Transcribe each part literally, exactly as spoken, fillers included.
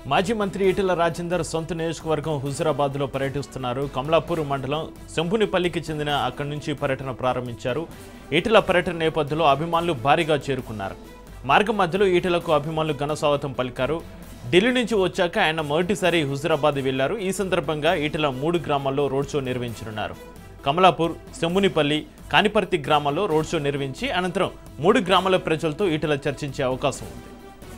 మాజీ మంత్రి ఈటెల రాజేందర్ సొంత నియోజకవర్గం హుజురాబాద్ లో పర్యటిస్తున్నారు. కమలాపూర్ మండలం శంభునిపల్లికి చెందిన అక్కడి నుంచి పర్యటన ప్రారంభించారు. ఈటెల పర్యటన నేపథ్యంలో అభిమానులు భారీగా చేరుకున్నారు. మార్గం మధ్యలో ఈటెలకు అభిమానులు ఘన స్వాగతం పలికారు. ఢిల్లీ నుంచి వచ్చాక ఆయన మొదటిసారి హుజురాబాద్ వెళ్లారు. ఈ సందర్భంగా ఈటెల మూడు గ్రామాల్లో రోడ్ షో నిర్వహించనున్నారు. కమలాపూర్, శంభునిపల్లి, కానిపర్తి గ్రామాల్లో రోడ్ షో నిర్వహించి అనంతరం మూడు గ్రామాల ప్రజలతో ఈటెల చర్చించే అవకాశం ఉంది.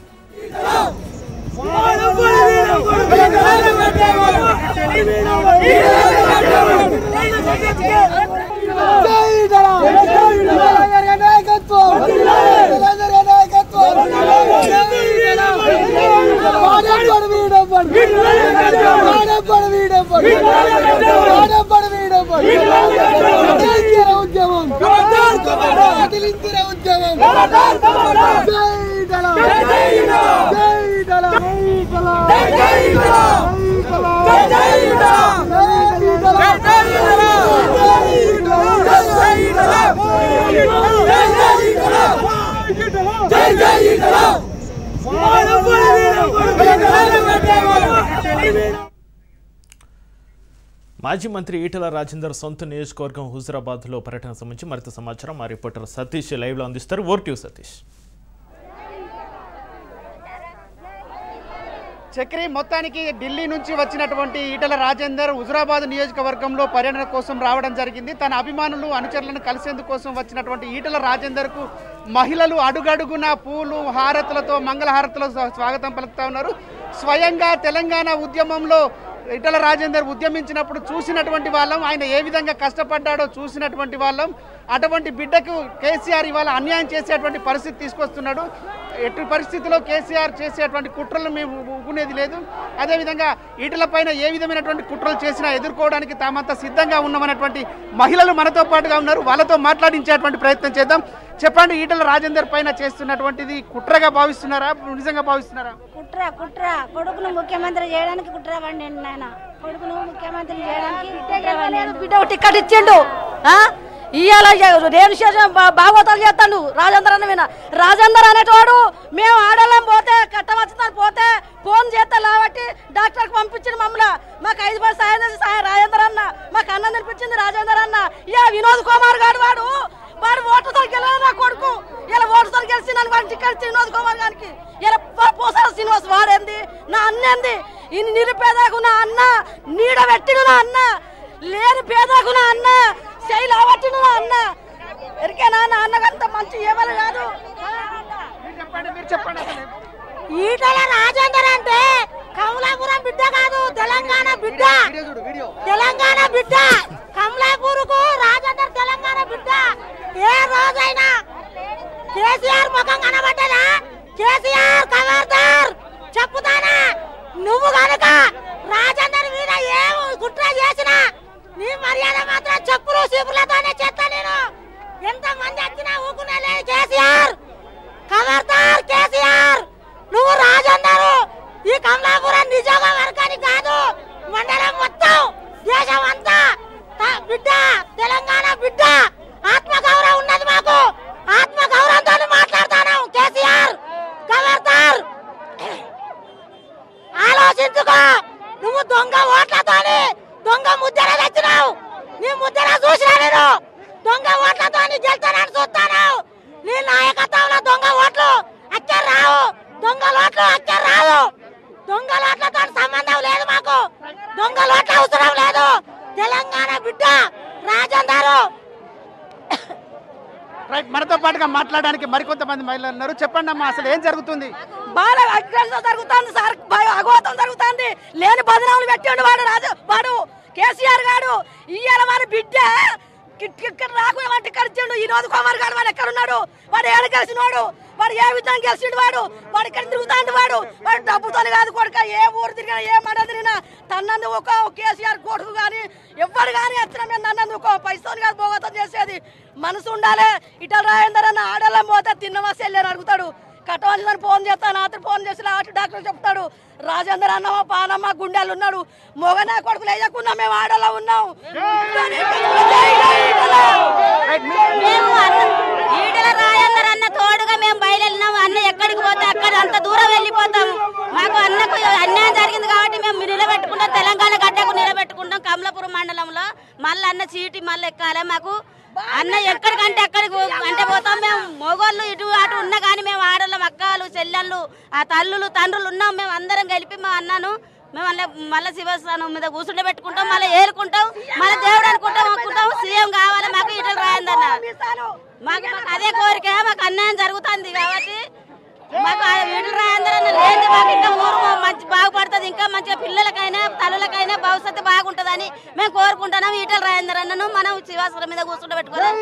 మాజీ మంత్రి ఈటెల రాజేందర్ సొంత నియోజకవర్గం హుజురాబాద్ లో పర్యటన సంబంధించి మరింత సమాచారం మా రిపోర్టర్ సతీష్ లైవ్ లో అందిస్తారు. Over to you Satish. Chakri, మొత్తానికి ఢిల్లీ నుంచి వచ్చినటువంటి ఈటెల రాజేందర్ హుజురాబాద్ నియోజకవర్గంలో పర్యటన కోసం రావడం జరిగింది. తన అభిమానులు అనుచరులను కలిసేందుకు కోసం వచ్చినటువంటి ఈటెల రాజేందర్కు మహిళలు అడుగడుగున పూలు హారతులతో మంగళహారతులతో స్వాగతం పలుకుతా ఉన్నారు. స్వయంగా తెలంగాణ ఉద్యమంలో ఈటెల రాజేందర్ ఉద్యమించినప్పుడు చూసినటువంటి వాళ్ళం, ఆయన ఏ విధంగా కష్టపడ్డాడో చూసినటువంటి వాళ్ళం. అటువంటి బిడ్డకు కేసీఆర్ ఇవాళ అన్యాయం చేసేటువంటి పరిస్థితి తీసుకొస్తున్నాడు. ఎట్టి పరిస్థితిలో కేసీఆర్ చేసేటువంటి కుట్రలు మేము ఊకునేది లేదు. అదేవిధంగా ఈటెల పైన ఏ విధమైనటువంటి కుట్రలు చేసినా ఎదుర్కోవడానికి తామంతా సిద్ధంగా ఉన్నామన్నటువంటి మహిళలు మనతో పాటుగా ఉన్నారు. వాళ్ళతో మాట్లాడించేటువంటి ప్రయత్నం చేద్దాం. చెప్పండి, ఈటెల రాజేందర్ పైన చేస్తున్నటువంటిది కుట్రగా భావిస్తున్నారా, నిజంగా భావిస్తున్నారా? కుట్ర కుట్ర కొడుకును ముఖ్యమంత్రి చేయడానికి కుట్ర వండి నాయన కొడుకును ముఖ్యమంత్రి చేయడానికి బిడ్డ టికెట్ ఇచ్చిండు. ఇవాళ రేణు శేషం భాగవతాలు చేస్తాడు రాజేందర్ అన్న మీద. రాజేందర్ అనేటోడు మేము ఆడలం పోతే కట్టవచ్చుతాను పోతే ఫోన్ చేస్తే లాబట్టి డాక్టర్కి పంపించింది మమ్మల్ని. మాకు ఐదు పది సాయం చేసి సాయం రాజేందర్ అన్న, మాకు అన్నం తినిపించింది రాజేందర్ అన్న. ఇక వినోద్ కుమార్ గారు వాడు వాడు ఓటుతో గెలవదు నా కొడుకు. ఇలా ఓటుతో గెలిచి నన్ను వాడిని టికెట్ వినోద్ కుమార్ గారికి. ఇలా పోసాల శ్రీనివాస్ వాడేంది, నా అన్నేంది. ఈ నిరుపేదకు నా అన్న, నీడ పెట్టిన నా అన్న, లేని పేదకు నా అన్న, శైలి అవట్టిన నా అన్న. ఎరికేనా నా అన్నగంత మంచి ఏమని కాదు. ఈటెల రాజేందర్ అంటే కమలాపురం బిడ్డ కాదు, తెలంగాణ బిడ్డ. తెలంగాణ బిడ్డ కమలాపూర్ కు రాజేందర్ తెలంగాణ బిడ్డ. ఏ రోజైనా కేసీఆర్ ముఖం కనబడ్డదా? కేసీఆర్ ఖబర్దార్ చెప్పుతానా, నువ్వు కనుక రాజేందర్ మీద ఏ కుట్ర చేసినా నీ మర్యాద మాత్రం చెప్పులు సీపులతోనే చేస్తా నేను. ఎంత మంది వచ్చినా ఊకునే లేదు. కేసీఆర్ ఖబర్దార్, కేసీఆర్ నువ్వు రాజేందర్ ఈ కమలాపురం నిజవర్గానికి కాదు, మండలం మొత్తం దేశం అంతా బిడ్డ, తెలంగాణ బిడ్డ. ఆత్మగౌరవం ఉన్నది మాకు, ఆత్మగౌరవంతో మాట్లాడతాను. కేసీఆర్ ఖబర్దార్ ఆలోచించుకో. నువ్వు దొంగ ఓట్లతోని దొంగ ముద్దర తెచ్చినావు. నీ ముద్దర చూసినా నేను దొంగ ఓట్లతో గెలుతానని చూస్తాను. నీ నాయకత్వంలో దొంగ ఓట్లు అక్కడ రావు, దొంగ ఓట్లు అక్కడ రావు. దొంగ ఓట్లతో సంబంధం లేదు మాకు, దొంగ ఓట్ల అవసరం లేదు. తెలంగాణ బిడ్డ రాజేందర్. రైట్, మనతో పాటుగా మాట్లాడడానికి మరికొంతమంది మహిళలు ఉన్నారు. చెప్పండి అమ్మా, అసలు ఏం జరుగుతుంది? బాగా అగ్రహంతో జరుగుతుంది సార్, అఘోతం జరుగుతుంది. లేని బదనాలు పెట్టండి వాడు రాజు వాడు కేసీఆర్ గారు. ఇయ్యాల వారి బిడ్డ ఇక్కడ రాకుండా వాటి కలిసిండు. ఈ రోజు కుమార్ గారు వాడు ఎక్కడ ఉన్నాడు? వాడు ఏడు కలిసినవాడు, వాడు ఏ విధంగా గెలిచిండు? వాడు వాడు ఇక్కడ తిరుగుతాండు. వాడు వాడు డబ్బుతో కాదు కొడుక, ఏ ఊరు తిరిగినా ఏ మండ తిరిగినా తన్నందు ఒక కేసీఆర్ కొడుకు కానీ ఎవ్వరు కానీ వచ్చిన మీద నన్నందు ఒక పైసలు కాదు భోగతం చేసేది మనసు ఉండాలి. ఈటెల రాజేందర్ అన్న ఆడలం పోతే తిన్నమా సెల్లేని అడుగుతాడు. కట్టవలసిందని ఫోన్ చేస్తాను, రాత్రి ఫోన్ చేసి ఆటు డాక్టర్ చెప్తాడు రాజేందర్ అన్నమా పానమ్మ గుండెలు ఉన్నాడు. మొగనా కొడుకులు వేయకున్నా మేము ఆడలో ఉన్నాం. ఈటెల రాజేందర్ అన్న తోడుగా మేము బయలుదేరినాం. అన్న ఎక్కడికి పోతే అక్కడ అంత దూరం వెళ్ళిపోతాము. మాకు అన్నకు అన్యాయం నిలబెట్టుకుంటాం, తెలంగాణ గడ్డకు నిలబెట్టుకుంటాం. కమలాపురం మండలంలో మళ్ళీ అన్న చీటి మళ్ళీ ఎక్కాలి మాకు. అన్న ఎక్కడికంటే ఎక్కడికి అంటే పోతాం మేము. మొగోళ్ళు ఇటు అటు ఉన్నా కానీ మేము ఆడోళ్ళం, అక్కలు చెల్లెళ్ళు, ఆ తల్లులు తండ్రులు ఉన్నాం. మేము అందరం కలిపి మా అన్నను మేము మళ్ళీ మళ్ళీ శివస్థానం మీద కూర్చుంటే పెట్టుకుంటాం, మళ్ళీ ఏరుకుంటాం, మళ్ళీ దేవుడు అనుకుంటాం, మొక్కుంటాం. సీఎం కావాలి మాకు, ఈటల రాజేందర్ మాకు మాకు అదే కోరిక. మాకు అన్యాయం జరుగుతుంది కాబట్టి మాకు ఈటల రాజేందర్ అన్న లేదు. మాకు ఇంకా ఊరు మంచి బాగుపడుతుంది, ఇంకా మంచిగా పిల్లలకైనా తల్లులకైనా భవిష్యత్తు బాగుంటుందని మేము కోరుకుంటున్నాం. ఈటల రాజేందర్ అన్నను మనం శివాశ్వరం మీద కూర్చుంటే పెట్టుకోవాలి.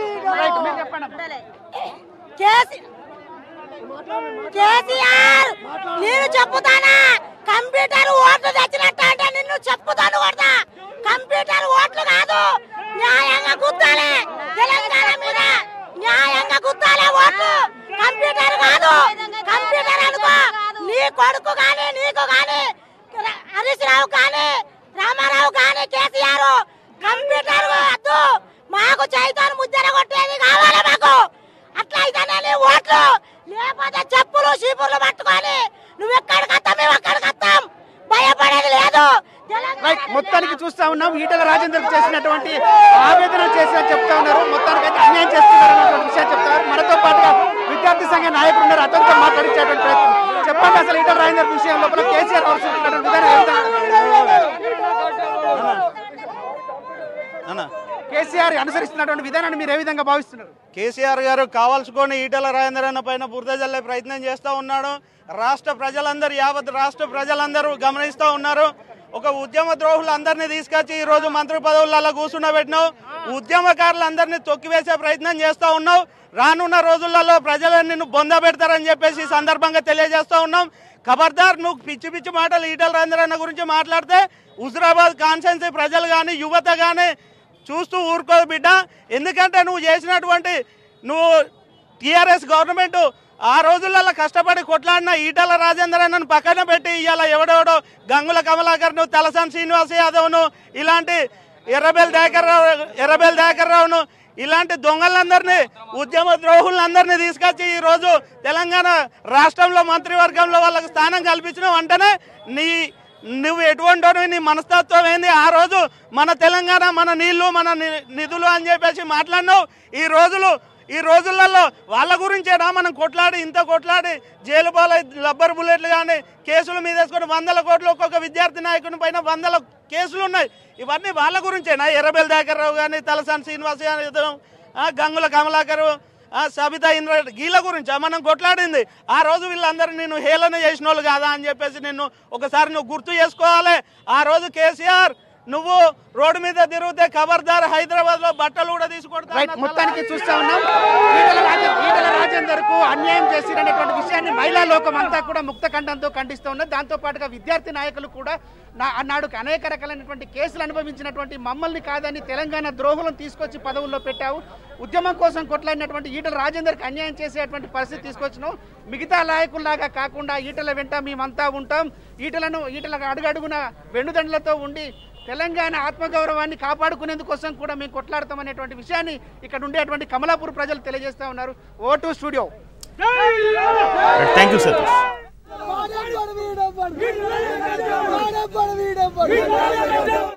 కేసీఆర్ నేను చెప్పుతానా, కంప్యూటర్ ఓట్లు తెచ్చినట్టు అంటే నిన్ను చెప్పుతాను కొడతా. కంప్యూటర్ ఓట్లు కాదు, న్యాయంగా గుర్తాలే. తెలంగాణ మీద న్యాయంగా గుర్తాలే ఓట్లు, కంప్యూటర్ కాదు. కంప్యూటర్ అనుకో నీ కొడుకు గాని నీకు గాని హరీష్ రావు కానీ రామారావు కానీ కేసీఆర్ కంప్యూటర్ వద్దు. మాకు చైతన్య ముద్దర కొట్టేది కావాలి మాకు. అట్లా అయితేనే ఓట్లు, లేకపోతే చెప్పులు చీపుర్లు పట్టుకొని నువ్వు ఎక్కడికి వస్తాం మేము అక్కడికి వస్తాం, భయపడేది లేదు. మొత్తానికి చూస్తా ఉన్నాం ఈటల రాజేందర్ చేసినటువంటి ఆవేదన చేసిన చెప్తా ఉన్నారు. మొత్తానికి అయితే అన్యాయం చేస్తున్నారు అన్నటువంటి విషయాలు చెప్తారు. మనతో పాటుగా విద్యార్థి సంఘ నాయకులు ఉన్నారు, అతనితో మాట్లాడించేటువంటి ప్రయత్నం. చెప్పండి అసలు ఈటల రాజేందర్ విషయం లోపల కేసీఆర్ విధానం కేసీఆర్ అనుసరిస్తున్నటువంటి విధానాన్ని మీరు ఏ విధంగా భావిస్తున్నారు? కేసీఆర్ గారు కావాల్సుకొని ఈటల రాజేందర్ అన్న పైన బురద జల్లే ప్రయత్నం చేస్తూ ఉన్నాడు. రాష్ట్ర ప్రజలందరూ యావత్ రాష్ట్ర ప్రజలందరూ గమనిస్తూ ఉన్నారు. ఒక ఉద్యమ ద్రోహులందరినీ తీసుకొచ్చి ఈ రోజు మంత్రి పదవులలో కూర్చుండబెట్టినావు. ఉద్యమకారులందరినీ తొక్కివేసే ప్రయత్నం చేస్తూ ఉన్నావు. రానున్న రోజులలో ప్రజలు నిన్ను బొంద పెడతారని చెప్పేసి ఈ సందర్భంగా తెలియజేస్తూ ఉన్నాం. ఖబర్దార్, నువ్వు పిచ్చి పిచ్చి మాటలు ఈటల రాజేందర్ అన్న గురించి మాట్లాడితే హుజురాబాద్ కాన్స్టిట్యున్సీ ప్రజలు కానీ యువత కానీ చూస్తూ ఊరుకోదు బిడ్డ. ఎందుకంటే నువ్వు చేసినటువంటి నువ్వు టీఆర్ఎస్ గవర్నమెంట్ ఆ రోజులలో కష్టపడి కొట్లాడిన ఈటల రాజేందర్ అన్నను పక్కన పెట్టి ఇవాళ ఎవడెవడో గంగుల కమలాకర్ ను, తలసాని శ్రీనివాస్ యాదవ్ను, ఇలాంటి ఎర్రబెల్ దయాకర్ రావు ఎర్రబెల్ దయాకర్ రావును ఇలాంటి దొంగలందరినీ, ఉద్యమ ద్రోహులందరినీ తీసుకొచ్చి ఈరోజు తెలంగాణ రాష్ట్రంలో మంత్రివర్గంలో వాళ్ళకి స్థానం కల్పించిన వెంటనే నీ నువ్వు ఎటువంటి నీ మనస్తత్వం ఏంది? ఆ రోజు మన తెలంగాణ, మన నీళ్లు, మన నిధులు అని చెప్పేసి మాట్లాడినావు. ఈ రోజులు ఈ రోజులలో వాళ్ళ గురించేనా మనం కొట్లాడి ఇంత కొట్లాడి జైలు పాలై రబ్బర్ బుల్లెట్లు కానీ కేసుల మీద వేసుకొని వందల కోట్లు ఒక్కొక్క విద్యార్థి నాయకుని పైన వందల కేసులు ఉన్నాయి. ఇవన్నీ వాళ్ళ గురించేనా? ఎర్రబెల్ దయాకర్ రావు కానీ, తలసాని శ్రీనివాస్ యాదవ్, గంగుల కమలాకరు, సబితా ఇంద్ర గీల గురించి మనం కొట్లాడింది. ఆ రోజు వీళ్ళందరూ నేను హేళన చేసిన వాళ్ళు కాదా అని చెప్పేసి నిన్ను ఒకసారి నువ్వు గుర్తు చేసుకోవాలి. ఆ రోజు కేసీఆర్ నువ్వు రోడ్డు మీద తిరిగితే ఖబర్దార్ హైదరాబాద్ లో బట్టలు కూడా తీసుకొడతా. మొత్తానికి చూస్తా ఉన్నాం ఈటల ఈటల రాజేందర్ కు అన్యాయం చేసినటువంటి విషయాన్ని మహిళా లోకం అంతా కూడా ముక్త ఖండంతో ఖండిస్తూ ఉన్నారు. దాంతో పాటుగా విద్యార్థి నాయకులు కూడా నాడు అనేక రకాలైనటువంటి కేసులు అనుభవించినటువంటి మమ్మల్ని కాదని తెలంగాణ ద్రోహులను తీసుకొచ్చి పదవుల్లో పెట్టావు, ఉద్యమం కోసం కొట్లాడినటువంటి ఈటల రాజేందర్కి అన్యాయం చేసేటువంటి పరిస్థితి తీసుకొచ్చినావు. మిగతా నాయకుల్లాగా కాకుండా ఈటల వెంట మేమంతా ఉంటాం, ఈటలను ఈటల అడుగడుగున వెన్నుదండలతో ఉండి తెలంగాణ ఆత్మగౌరవాన్ని కాపాడుకునేందుకోసం కూడా మేము కొట్లాడతామనేటువంటి విషయాన్ని ఇక్కడ ఉండేటువంటి కమలాపూర్ ప్రజలు తెలియజేస్తా ఉన్నారు. ఓటు స్టూడియో. Thank you Satish.